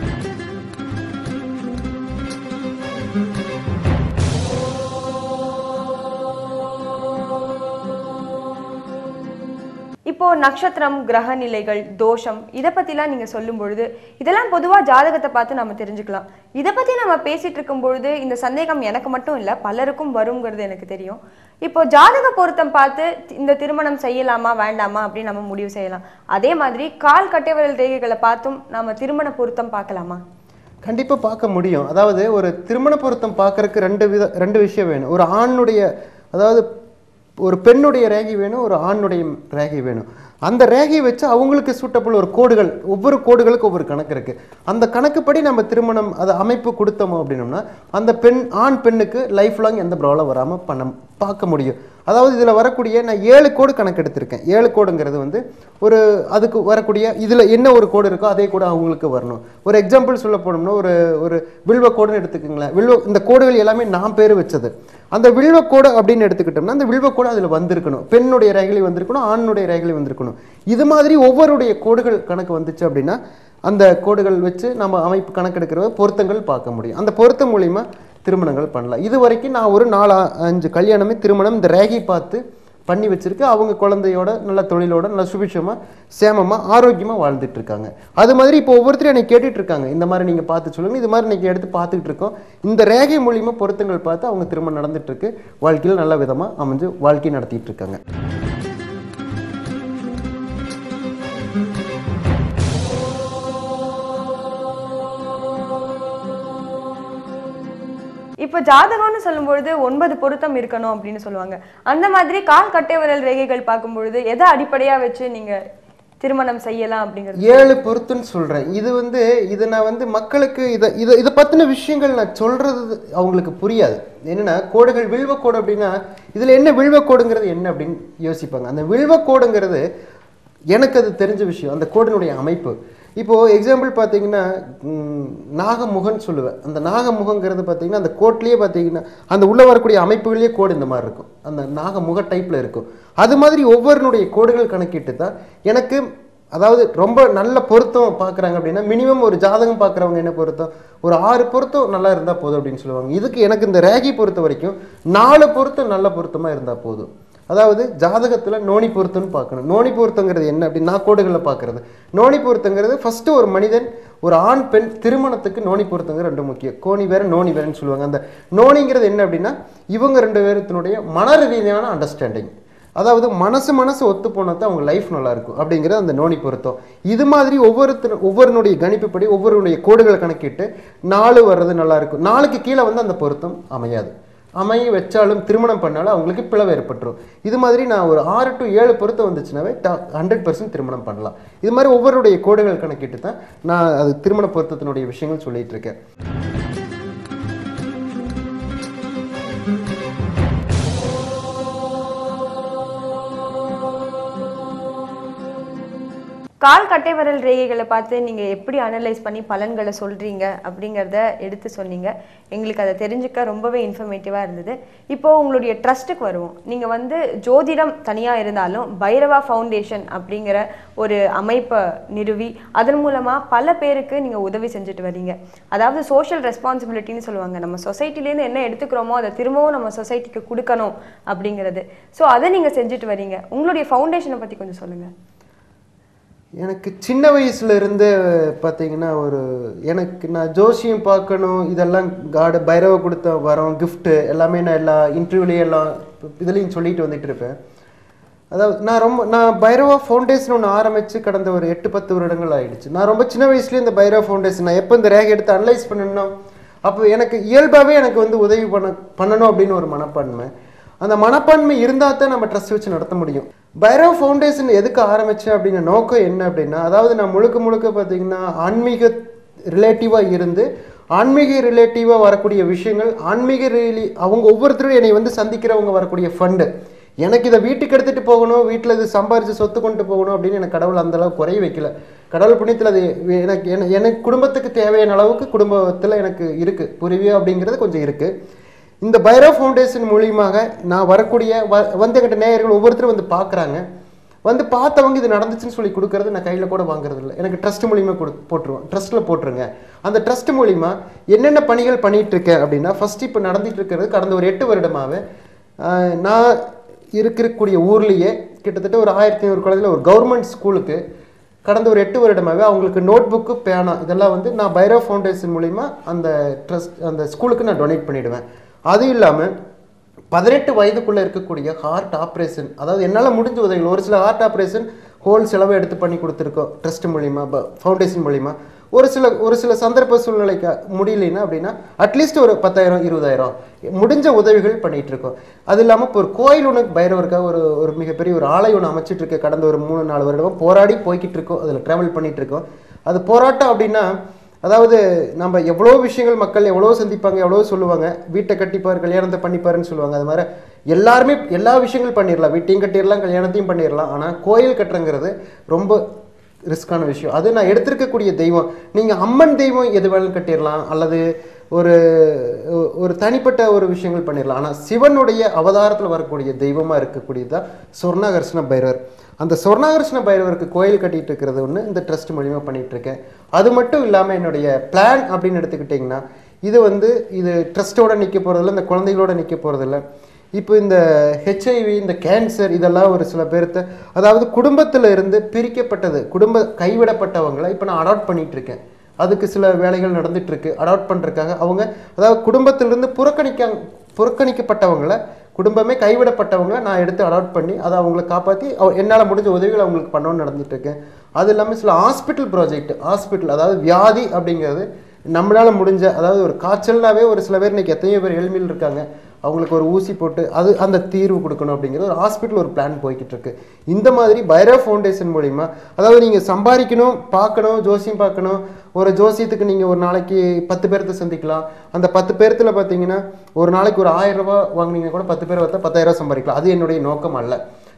இப்போ நட்சத்திரம், கிரக நிலைகள், தோஷம், இதை பற்றிலாம் நீங்கள் சொல்லும் பொழுது இதெல்லாம் பொதுவாக ஜாதகத்தை பார்த்து நம்ம தெரிஞ்சுக்கலாம். இதை பற்றி நம்ம பேசிகிட்டு இருக்கும் பொழுது இந்த சந்தேகம் எனக்கு மட்டும் இல்லை, பலருக்கும் வருங்கிறது எனக்கு தெரியும். இப்போ ஜாதக பொருத்தம் பார்த்து இந்த திருமணம் செய்யலாமா வேண்டாமா அப்படின்னு நம்ம முடிவு செய்யலாம். அதே மாதிரி கால் கட்டைவிரல் ரேகைகளை பார்த்தும் நம்ம திருமண பொருத்தம் பார்க்கலாமா? கண்டிப்பாக பார்க்க முடியும். அதாவது ஒரு திருமண பொருத்தம் பார்க்கறதுக்கு ரெண்டு விஷயம் வேணும். ஒரு ஆணுடைய, அதாவது ஒரு பெண்ணுடைய ரேகை வேணும், ஒரு ஆணுடைய ரேகை வேணும். அந்த ரேகையை வச்சு அவங்களுக்கு சூட்டபிள் ஒரு கோடுகள், ஒவ்வொரு கோடுகளுக்கு ஒவ்வொரு கணக்கு இருக்குது. அந்த கணக்குப்படி நம்ம திருமணம் அது அமைப்பு கொடுத்தோமோ அப்படின்னோம்னா அந்த ஆண் பெண்ணுக்கு லைஃப் லாங் எந்த ப்ராப்ளம் வராமல் பார்க்க முடியும். அதாவது இதில் வரக்கூடிய நான் 7 கோடு கணக்கு எடுத்திருக்கேன். 7 கோடுங்கிறது வந்து ஒரு அதுக்கு வரக்கூடிய இதில் என்ன ஒரு கோடு இருக்கோ அதே கூட அவங்களுக்கு வரணும். ஒரு எக்ஸாம்பிள் சொல்ல போனோம்னா ஒரு வில்வ கோடுன்னு எடுத்துக்கோங்களேன். இந்த கோடுகள் எல்லாமே நான் பேர் வச்சது. அந்த வில்வ கோடு அப்படின்னு எடுத்துக்கிட்டோம்னா அந்த வில்வ கோடு அதில் வந்திருக்கணும், பெண்ணுடைய ரேகையில் வந்திருக்கணும், ஆணுடைய ரேகையில் வந்திருக்கணும். இது மாதிரி ஒவ்வொருடைய கோடுகள் கணக்கு வந்துச்சு அப்படின்னா அந்த கோடுகள் வச்சு நம்ம அமைப்பு கணக்கெடுக்கிற பொருத்தங்கள் பார்க்க முடியும். அந்த பொருத்தம் மூலிமா திருமணங்கள் பண்ணலாம். இது வரைக்கும் நான் ஒரு 4-5 கல்யாணமே திருமணம் இந்த ரேகை பார்த்து பண்ணி வச்சிருக்கு. அவங்க குழந்தையோட நல்ல தொழிலோட நல்ல சுபிட்சமாக சேமமாக ஆரோக்கியமாக வாழ்ந்துட்டு இருக்காங்க. அது மாதிரி இப்போ ஒவ்வொருத்தரும் என்னை கேட்டுட்டு இருக்காங்க, இந்த மாதிரி நீங்கள் பார்த்து சொல்லுங்கள். இது மாதிரி இன்னைக்கு எடுத்து பார்த்துக்கிட்டு இருக்கோம். இந்த ரேகை மூலிமா பொருத்தங்கள் பார்த்து அவங்க திருமணம் நடந்துட்டு இருக்கு, வாழ்க்கையில் நல்ல விதமாக அமைஞ்சு வாழ்க்கை நடத்திட்டு இருக்காங்க. இப்போ ஜாதகம்னு சொல்லும்பொழுது 9 பொருத்தம் இருக்கணும் அப்படின்னு சொல்லுவாங்க. அந்த மாதிரி கால் கட்டைவிரல் ரேகைகள் பார்க்கும்பொழுது எதை அடிப்படையாக வச்சு நீங்கள் திருமணம் செய்யலாம் அப்படிங்கிறது? 7 பொருத்தம்னு சொல்கிறேன். இது நான் வந்து மக்களுக்கு இதை பற்றின விஷயங்கள் நான் சொல்கிறது அவங்களுக்கு புரியாது. என்னென்னா கோடுகள் வில்வ கோடு அப்படின்னா இதில் என்ன வில்வ கோடுங்கிறது என்ன அப்படின்னு யோசிப்பாங்க. அந்த வில்வ கோடுங்கிறது எனக்கு அது தெரிஞ்ச விஷயம், அந்த கோடினுடைய அமைப்பு. இப்போது எக்ஸாம்பிள் பார்த்தீங்கன்னா நாகமுகன்னு சொல்லுவேன். அந்த நாகமுகங்கிறது பார்த்தீங்கன்னா அந்த கோட்லேயே பார்த்தீங்கன்னா அந்த உள்ளே வரக்கூடிய அமைப்புகளையே கோடு இந்த மாதிரி இருக்கும், அந்த நாகமுக டைப்பில் இருக்கும். அது மாதிரி ஒவ்வொருனுடைய கோடுகள் கணக்கிட்டு தான் எனக்கு அதாவது ரொம்ப நல்ல பொருத்தம் பார்க்குறாங்க அப்படின்னா மினிமம் ஒரு ஜாதகம் பார்க்குறவங்க என்ன பொருத்தம், ஒரு 6 பொருத்தம் நல்லா இருந்தால் போதும் அப்படின்னு சொல்லுவாங்க. இதுக்கு எனக்கு இந்த ரேகி பொறுத்த வரைக்கும் 4 பொருத்தம் நல்ல பொருத்தமாக இருந்தால் போதும். அதாவது ஜாதகத்தில் நோனி பொருத்தம்னு பார்க்கணும். நோனி பொருத்தங்கிறது என்ன அப்படின்னா கோடுகளில் பார்க்குறது. நோனி பொருத்தங்கிறது ஃபஸ்ட்டு ஒரு மனிதன், ஒரு ஆண் பெண் திருமணத்துக்கு நோனி பொருத்தங்கிறது ரெண்டு முக்கியம். கோணி வேற நோனி வேறன்னு சொல்லுவாங்க. அந்த நோனிங்கிறது என்ன அப்படின்னா இவங்க 2 பேருத்தினுடைய மன ரீதியான அண்டர்ஸ்டாண்டிங். அதாவது மனசு ஒத்து போனது அவங்க லைஃப் நல்லா இருக்கும் அப்படிங்கிறது அந்த நோனி பொருத்தம். இது மாதிரி ஒவ்வொருனுடைய கணிப்புப்படி ஒவ்வொருடைய கோடுகளை கணக்கிட்டு 4 வர்றது நல்லா இருக்கும். 4க்கு கீழே வந்து அந்த பொருத்தம் அமையாது. அமைய வச்சாலும் திருமணம் பண்ணாலும் அவங்களுக்கு பிளவு ஏற்பட்டுரும். இது மாதிரி நான் ஒரு 6 to 7 பொருத்தம் வந்துச்சுனாவே 100% திருமணம் பண்ணலாம். இது மாதிரி ஒவ்வொருடைய கோடுகள் கணக்கிட்டு தான் நான் அது திருமண பொருத்தத்தினுடைய விஷயங்கள் சொல்லிட்டு இருக்கேன். கால் கட்டை விரல் ரேகைகளை பார்த்து நீங்கள் எப்படி அனலைஸ் பண்ணி பலன்களை சொல்கிறீங்க அப்படிங்கிறத எடுத்து சொன்னீங்க. எங்களுக்கு அதை தெரிஞ்சுக்க ரொம்பவே இன்ஃபர்மேட்டிவாக இருந்தது. இப்போது உங்களுடைய ட்ரஸ்ட்டுக்கு வருவோம். நீங்கள் வந்து ஜோதிடம் தனியாக இருந்தாலும் பைரவா ஃபவுண்டேஷன் அப்படிங்கிற ஒரு அமைப்பை நிறுவி அதன் மூலமாக பல பேருக்கு நீங்கள் உதவி செஞ்சுட்டு வரீங்க. அதாவது சோஷியல் ரெஸ்பான்சிபிலிட்டின்னு சொல்லுவாங்க. நம்ம சொசைட்டிலேருந்து என்ன எடுத்துக்கிறோமோ அதை திரும்பவும் நம்ம சொசைட்டிக்கு கொடுக்கணும் அப்படிங்கிறது. ஸோ அதை நீங்கள் செஞ்சுட்டு வரீங்க. உங்களுடைய ஃபவுண்டேஷனை பற்றி கொஞ்சம் சொல்லுங்கள். எனக்கு சின்ன வயசுல இருந்து பார்த்தீங்கன்னா நான் ஜோசியம் பார்க்கணும், இதெல்லாம் பைரவ கொடுத்த வரோம், கிஃப்ட்டு எல்லாமே நான் எல்லா இன்டர்வியூலையும் எல்லாம் இதுலேயும் சொல்லிட்டு வந்துட்டு இருப்பேன். அதாவது நான் பைரவா ஃபவுண்டேஷன் ஒன்று ஆரம்பித்து கடந்த ஒரு 8-10 வருடங்கள் ஆகிடுச்சு. நான் ரொம்ப சின்ன வயசுலேயே இந்த பைரவா ஃபவுண்டேஷன் நான் எப்போ இந்த ரேகை எடுத்து அனலைஸ் பண்ணணும், அப்போ எனக்கு இயல்பாகவே எனக்கு வந்து உதவி பண்ணணும் அப்படின்னு ஒரு மனப்பான்மை. அந்த மனப்பான்மை இருந்தால் தான் நம்ம ட்ரஸ்ட் வச்சு நடத்த முடியும். பைரவ் ஃபவுண்டேஷன் எதுக்கு ஆரம்பித்தேன் அப்படிங்கிற நோக்கம் என்ன அப்படின்னா, அதாவது நான் முழுக்க பார்த்தீங்கன்னா ஆன்மீக ரிலேட்டிவாக இருந்து ஆன்மீக ரிலேட்டிவாக வரக்கூடிய விஷயங்கள், அவங்க ஒவ்வொருத்தரும் என்னை வந்து சந்திக்கிறவங்க வரக்கூடிய ஃபண்டு, எனக்கு இதை வீட்டுக்கு எடுத்துகிட்டு போகணும், வீட்டில் இது சம்பாரித்து சொத்து கொண்டு போகணும் அப்படின்னு எனக்கு கடவுள் அந்தளவுக்கு குறைய வைக்கல. கடவுள் புண்ணியத்தில் அது எனக்கு குடும்பத்துக்கு தேவையான அளவுக்கு குடும்பத்தில் எனக்கு இருக்குது, புரிவியோ அப்படிங்கிறது கொஞ்சம் இருக்குது. இந்த பைரவ் ஃபவுண்டேஷன் மூலியமாக நான் வரக்கூடிய என்கிட்ட நேயர்கள் ஒவ்வொருத்தரும் வந்து பார்க்குறாங்க. வந்து பார்த்தவங்க இது நடந்துச்சுன்னு சொல்லி கொடுக்கறது நான் கையில் கூட வாங்குறது இல்லை. எனக்கு ட்ரஸ்ட் மூலியமாக போட்டுருவோம், ட்ரஸ்ட்டில் போட்டுருங்க. அந்த ட்ரஸ்ட் மூலிமா என்னென்ன பணிகள் பண்ணிகிட்டு இருக்கேன் அப்படின்னா, ஃபஸ்ட்டு இப்போ நடந்துகிட்டு இருக்கிறது கடந்த ஒரு 8 வருடமாகவே நான் இருக்கக்கூடிய ஊர்லேயே கிட்டத்தட்ட ஒரு 1500 குழந்தைகள் ஒரு கவர்மெண்ட் ஸ்கூலுக்கு கடந்த ஒரு 8 வருடமாகவே அவங்களுக்கு நோட் புக்கு, பேனா இதெல்லாம் வந்து நான் பைரவ் ஃபவுண்டேஷன் மூலிமா அந்த ஸ்கூலுக்கு நான் டொனேட் பண்ணிவிடுவேன். அது இல்லாமல் 18 வயதுக்குள்ளே இருக்கக்கூடிய ஹார்ட் ஆப்ரேஷன், அதாவது என்னால் முடிஞ்ச உதவிகள், ஒரு சில ஹார்ட் ஆப்ரேஷன் ஹோல் செலவை எடுத்து பண்ணி கொடுத்துருக்கோம் ட்ரஸ்ட் மூலிமா, ஃபவுண்டேஷன் மூலிமா. ஒரு சில சந்தர்ப்ப சூழ்நிலைக்கு முடியலைன்னா அப்படின்னா அட்லீஸ்ட் ஒரு 10,000 20,000 முடிஞ்ச உதவிகள் பண்ணிகிட்டு இருக்கோம். அது இல்லாமல் இப்போ ஒரு கோயில் ஒன்று பைரவருக்காக ஒரு மிகப்பெரிய ஒரு ஆலை ஒன்று அமைச்சிட்டு இருக்க கடந்த ஒரு 3-4 வருடமாக போராடி போய்கிட்டு இருக்கோம். அதில் ட்ராவல் பண்ணிகிட்டு இருக்கோம். அது போராட்டம் அப்படின்னா, அதாவது நம்ம எவ்வளோ விஷயங்கள் மக்கள் எவ்வளோ சந்திப்பாங்க, எவ்வளோ சொல்லுவாங்க, வீட்டை கட்டிப்பார் கல்யாணத்தை பண்ணிப்பாருன்னு சொல்லுவாங்க. அது மாதிரி எல்லாருமே எல்லா விஷயங்கள் பண்ணிடலாம், வீட்டையும் கட்டிடலாம் கல்யாணத்தையும் பண்ணிடலாம். ஆனால் கோயில் கட்டுறங்கிறது ரொம்ப ரிஸ்கான விஷயம். அது நான் எடுத்திருக்கக்கூடிய தெய்வம், நீங்கள் அம்மன் தெய்வம் எது வேணாலும் கட்டிடலாம், அல்லது ஒரு தனிப்பட்ட ஒரு விஷயங்கள் பண்ணிடலாம். ஆனால் சிவனுடைய அவதாரத்தில் வரக்கூடிய தெய்வமாக இருக்கக்கூடியது தான் சொர்ணாகர்ஷ்ண பைரவர். அந்த சொர்ணாகர்ஷ்ண பைரவருக்கு கோயில் கட்டிகிட்டு இருக்கிறது ஒன்று இந்த ட்ரஸ்ட் மூலிமா பண்ணிகிட்ருக்கேன். அது மட்டும் இல்லாமல் என்னுடைய பிளான் அப்படின்னு எடுத்துக்கிட்டிங்கன்னா, இது ட்ரஸ்ட்டோட நிற்க போகிறதில்ல, இந்த குழந்தைகளோட நிற்க போகிறதில்ல. இப்போ இந்த ஹெச்ஐவி, இந்த கேன்சர் இதெல்லாம் ஒரு சில பேர்த்த, அதாவது குடும்பத்தில் இருந்து பிரிக்கப்பட்டது, கைவிடப்பட்டவங்களை இப்போ நான் அடாப்ட் பண்ணிகிட்ருக்கேன். அதுக்கு சில வேலைகள் நடந்துகிட்ருக்கு. அடாப்ட் பண்ணுறதுக்காக அவங்க, அதாவது குடும்பத்திலிருந்து புறக்கணிக்கப்பட்டவங்களை, குடும்பமே கைவிடப்பட்டவங்களை நான் எடுத்து அடாப்ட் பண்ணி அதை அவங்களை காப்பாற்றி என்னால் முடிஞ்ச உதவிகள் அவங்களுக்கு பண்ணணும்னு நடந்துகிட்ருக்கேன். அது இல்லாமல் சில ஹாஸ்பிட்டல் ப்ராஜெக்ட், அதாவது வியாதி அப்படிங்கிறது நம்மளால் முடிஞ்ச, அதாவது ஒரு காய்ச்சல்னாவே ஒரு சில பேர் இன்றைக்கி எத்தனையோ பேர் எளிமையில் இருக்காங்க, அவங்களுக்கு ஒரு ஊசி போட்டு அந்த தீர்வு கொடுக்கணும் அப்படிங்கிற ஒரு ஹாஸ்பிட்டல் ஒரு பிளான் போய்கிட்டு இருக்கு. இந்த மாதிரி பைரவ் ஃபவுண்டேஷன் மூலிமா, அதாவது நீங்கள் சம்பாதிக்கணும், பார்க்கணும், ஜோசியம் பார்க்கணும், ஒரு ஜோசியத்துக்கு நீங்கள் ஒரு நாளைக்கு 10 பேர்த்த சந்திக்கலாம். அந்த 10 பேர்த்தில் பார்த்தீங்கன்னா ஒரு நாளைக்கு ஒரு 1000 ரூபா வாங்கினீங்கன்னா கூட 10 பேர் பார்த்தா 10,000 சம்பாதிக்கலாம். அது என்னுடைய நோக்கம் அல்ல.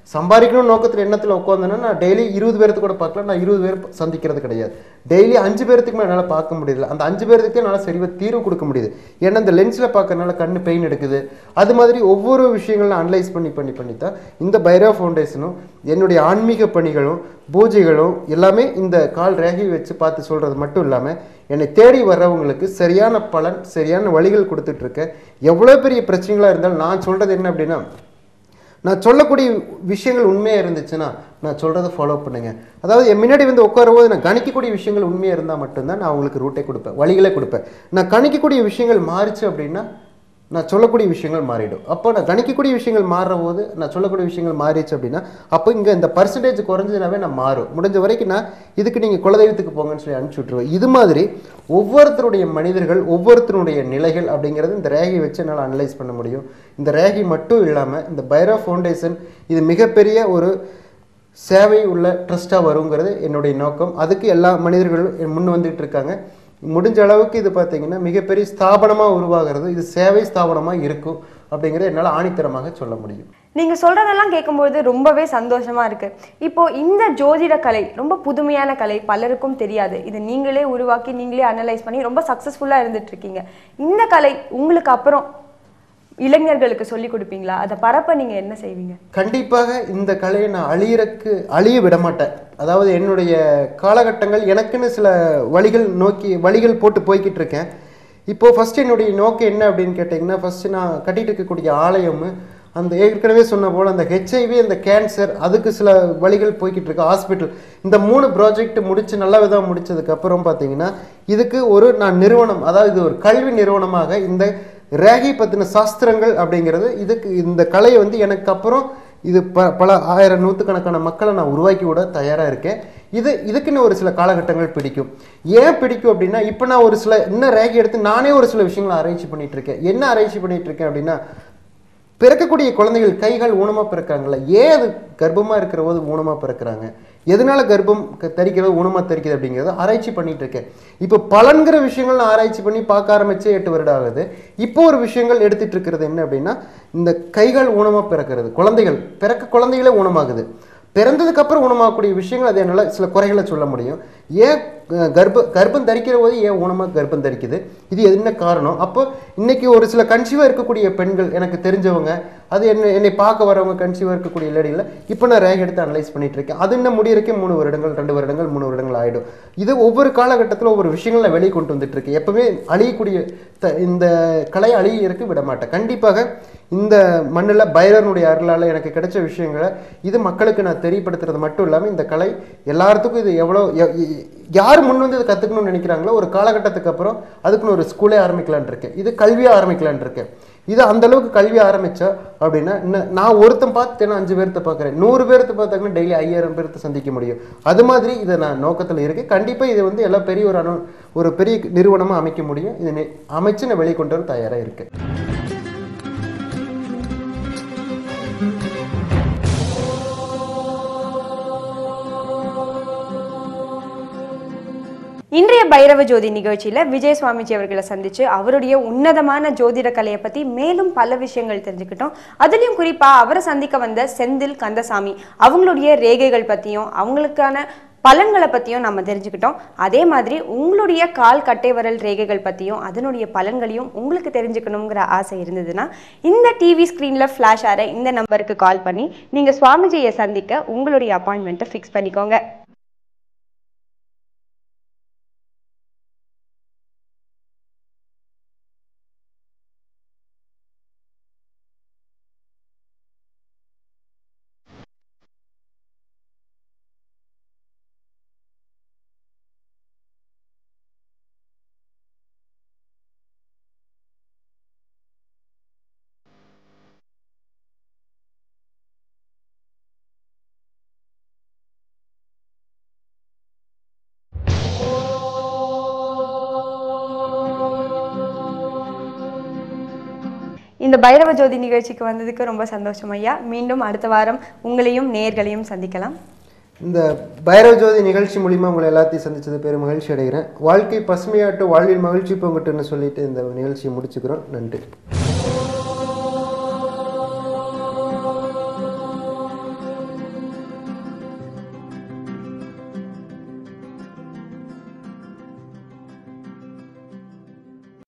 சம்பாதிக்கணும் நோக்கத்தில் எண்ணத்தில் உட்காந்தேன்னா நான் டெய்லி 20 பேருக்கு கூட பார்க்கலாம், நான் 20 பேர் சந்திக்கிறது கிடையாது. டெய்லி 5 பேருக்கு என்னால் பார்க்க முடியல. அந்த 5 பேருக்கு என்னால் சரிவாக தீர்வு கொடுக்க முடியுது. ஏன்னா இந்த லென்ஸில் பார்க்கறதுனால கண்ணு பெயின் எடுக்குது. அது மாதிரி ஒவ்வொரு விஷயங்களும் அனலைஸ் பண்ணி தான் இந்த பைரவ ஃபவுண்டேஷனும் என்னுடைய ஆன்மீக பணிகளும் பூஜைகளும் எல்லாமே இந்த கால் ரேகை வச்சு பார்த்து சொல்கிறது மட்டும் இல்லாமல் என்னை தேடி வர்றவங்களுக்கு சரியான பலன், சரியான வழிகள் கொடுத்துட்ருக்கேன். எவ்வளோ பெரிய பிரச்சனைகளாக இருந்தாலும் நான் சொல்கிறது என்ன அப்படின்னா, நான் சொல்லக்கூடிய விஷயங்கள் உண்மையாக இருந்துச்சுன்னா நான் சொல்கிறத ஃபாலோ பண்ணுங்கள். அதாவது என் முன்னாடி வந்து உட்காரும்போது நான் கணிக்கக்கூடிய விஷயங்கள் உண்மையாக இருந்தால் மட்டும்தான் நான் அவங்களுக்கு ரூட்டே கொடுப்பேன், வழிகளே கொடுப்பேன். நான் கணிக்கக்கூடிய விஷயங்கள் மாறிச்சு அப்படின்னா நான் சொல்லக்கூடிய விஷயங்கள் மாறிடும். அப்போ நான் கணிக்கக்கூடிய விஷயங்கள் மாறுற போது நான் சொல்லக்கூடிய விஷயங்கள் மாறிடுச்சு அப்படின்னா அப்போ இங்கே இந்த பர்சன்டேஜ் குறைஞ்சதுனாவே நான் மாறும். முடிஞ்ச வரைக்கும் நான் இதுக்கு நீங்கள் குலதெய்வத்துக்கு போங்கன்னு சொல்லி அனுப்பிச்சி விட்ருவேன். இது மாதிரி ஒவ்வொருத்தருடைய மனிதர்கள், ஒவ்வொருத்தருடைய நிலைகள் அப்படிங்கிறது இந்த ரேகை வச்சு என்னால் அனலைஸ் பண்ண முடியும். இந்த ரேகை மட்டும் இல்லாமல் இந்த பைரவ ஃபவுண்டேஷன் இது மிகப்பெரிய ஒரு சேவை உள்ள ட்ரஸ்ட்டாக வருங்கிறது என்னுடைய நோக்கம். அதுக்கு எல்லா மனிதர்களும் முன் வந்துட்டு இருக்காங்க. முடிஞ்ச அளவுக்கு இது பார்த்தீங்கன்னா மிகப்பெரிய ஸ்தாபனமாக உருவாகிறது, இது சேவை ஸ்தாபனமாக இருக்கும் அப்படிங்கிறத என்னால் ஆணித்தரமாக சொல்ல முடியும். நீங்க சொல்றதெல்லாம் கேட்கும்போது ரொம்பவே சந்தோஷமா இருக்கு. இப்போ இந்த ஜோதிட கலை ரொம்ப புதுமையான கலை, பலருக்கும் தெரியாது. இதை நீங்களே உருவாக்கி நீங்களே அனலைஸ் பண்ணி ரொம்ப சக்சஸ்ஃபுல்லா இருந்துட்டு இருக்கீங்க. இந்த கலை உங்களுக்கு அப்புறம் இளைஞர்களுக்கு சொல்லி கொடுப்பீங்களா? அதை பரப்ப நீங்க என்ன செய்வீங்க? கண்டிப்பாக இந்த கலையை நான் அழிய விட மாட்டேன். அதாவது என்னுடைய காலகட்டங்கள் எனக்குன்னு சில வழிகள் போட்டு போய்கிட்டு இருக்கேன். இப்போது ஃபஸ்ட்டு என்னுடைய நோக்கம் என்ன அப்படின்னு கேட்டிங்கன்னா, ஃபஸ்ட்டு நான் கட்டிகிட்டு இருக்கக்கூடிய ஆலயம், அந்த ஏற்கனவே சொன்ன போல் அந்த ஹெச்ஐவி, அந்த கேன்சர், அதுக்கு சில வழிகள் போய்கிட்டு இருக்கு. ஹாஸ்பிட்டல், இந்த 3 ப்ராஜெக்ட் முடித்து நல்ல விதமாக முடித்ததுக்கப்புறம் பார்த்தீங்கன்னா இதுக்கு நான் நிறுவனம், அதாவது இது ஒரு கல்வி நிறுவனமாக இந்த ரேகை பற்றின சாஸ்திரங்கள் அப்படிங்கிறது இதுக்கு இந்த கலையை வந்து எனக்கு அப்புறம் இது பல ஆயிரம் நூற்றுக்கணக்கான மக்களை நான் உருவாக்கி விட தயாராக இருக்கேன். இதுக்குன்னு ஒரு சில காலகட்டங்கள் பிடிக்கும். ஏன் பிடிக்கும் அப்படின்னா, இப்போ நான் ஒரு சில இன்னும் ரேகை எடுத்து நானே ஒரு சில விஷயங்களை ஆராய்ச்சி பண்ணிகிட்டு இருக்கேன். என்ன ஆராய்ச்சி பண்ணிகிட்டு இருக்கேன் அப்படின்னா, பிறக்கக்கூடிய குழந்தைகள் கைகள் ஊனமாக பிறக்கிறாங்களா, ஏன் அது கர்ப்பமாக இருக்கிற போது ஊனமாக பிறக்கிறாங்க, எதனால கர்ப்பம் தரிக்கிறது ஊனமாக தரிக்கிறது அப்படிங்கிறத ஆராய்ச்சி பண்ணிட்டு இருக்கேன். இப்போ பலன்கிற விஷயங்கள் நான் ஆராய்ச்சி பண்ணி பார்க்க ஆரம்பிச்சு 8 வருடம் ஆகுது. இப்போ ஒரு விஷயங்கள் எடுத்துட்டு இருக்கிறது என்ன அப்படின்னா, இந்த கைகள் ஊனமாக பிறக்கிறது, குழந்தைகளே ஊனமாகுது. பிறந்ததுக்கு அப்புறம் ஊனமாகக்கூடிய விஷயங்கள் அது என்னால் சில குறைகளை சொல்ல முடியும். ஏன் கர்ப்பம் தரிக்கிற போது ஏன் ஊனமாக கர்ப்பம் தரிக்குது, இது என்ன காரணம்? அப்போ இன்னைக்கு ஒரு சில கன்சீவாக இருக்கக்கூடிய பெண்கள் எனக்கு தெரிஞ்சவங்க, அது என்னை பார்க்க வரவங்க கன்சீவாக இருக்கக்கூடிய லேடியில் இப்போ நான் ரேகை எடுத்து அனலைஸ் பண்ணிட்டு இருக்கேன். அது இன்னும் முடியறக்கே 3 வருடங்கள் 2 வருடங்கள் 3 வருடங்கள் ஆகிடும். இது ஒவ்வொரு காலகட்டத்தில் ஒவ்வொரு விஷயங்கள் நான் வெளியே கொண்டு வந்துட்டு இருக்கேன். எப்பவுமே அழியக்கூடிய இந்த கலையை அழியறக்கு விட மாட்டேன். கண்டிப்பாக இந்த மண்ணில் பைரவனுடைய அருளால் எனக்கு கிடைச்ச விஷயங்களை இது மக்களுக்கு நான் தெரியப்படுத்துறது மட்டும் இல்லாமல் இந்த கலை எல்லாத்துக்கும் இது எவ்வளோ யார் முன் வந்து இதை கற்றுக்கணும்னு நினைக்கிறாங்களோ ஒரு காலகட்டத்துக்கு அப்புறம் அதுக்குன்னு ஒரு ஸ்கூலே ஆரம்பிக்கலான் இருக்கேன். இது கல்வியாக ஆரம்பிக்கலான் இருக்கேன். இது அந்த அளவுக்கு கல்வி ஆரம்பித்தா அப்படின்னா நான் ஒருத்தன் பார்த்துட்டேன்னா 5 பேர்த்த பார்க்குறேன், 100 பேர்த்த பார்த்தாங்கன்னா டெய்லி 5000 பேர்த்த சந்திக்க முடியும். அது மாதிரி இதை நான் நோக்கத்தில் இருக்குது. கண்டிப்பாக இது வந்து எல்லாம் பெரிய ஒரு பெரிய நிறுவனமாக அமைக்க முடியும். இதை அமைச்சு நான் வெளிக்கொண்டு வர தயாராக இருக்கேன். இன்றைய பைரவ ஜோதி நிகழ்ச்சியில விஜய் சுவாமிஜி அவர்களை சந்திச்சு அவருடைய உன்னதமான ஜோதிட கலையை பத்தி மேலும் பல விஷயங்கள் தெரிஞ்சுக்கிட்டோம். அதுலயும் குறிப்பா அவரை சந்திக்க வந்த செந்தில் கந்தசாமி அவங்களுடைய ரேகைகள் பத்தியும் அவங்களுக்கான பலன்களை பத்தியும் நம்ம தெரிஞ்சுக்கிட்டோம். அதே மாதிரி உங்களுடைய கால் கட்டை விரல் ரேகைகள் பத்தியும் அதனுடைய பலன்களையும் உங்களுக்கு தெரிஞ்சுக்கணுங்கிற ஆசை இருந்ததுன்னா இந்த டிவி ஸ்கிரீன்ல ஃபிளாஷ் ஆற இந்த நம்பருக்கு கால் பண்ணி நீங்க சுவாமிஜியை சந்திக்க உங்களுடைய அப்பாயின்மெண்ட்டை ஃபிக்ஸ் பண்ணிக்கோங்க. இந்த பைரவ ஜோதி நிகழ்ச்சிக்கு வந்ததுக்கு ரொம்ப சந்தோஷம் ஐயா. மீண்டும் அடுத்த வாரம் உங்களையும் நேயர்களையும் சந்திக்கலாம். இந்த பைரவ ஜோதி நிகழ்ச்சி மூலிமா உங்களை எல்லாத்தையும் சந்திச்சது பெரும் மகிழ்ச்சி அடைகிறேன். வாழ்க்கை பசுமையாட்டு வாழ்வில் மகிழ்ச்சி பொங்கட்டுன்னு சொல்லிட்டு இந்த நிகழ்ச்சியை முடிச்சுக்கிறோம். நன்றி.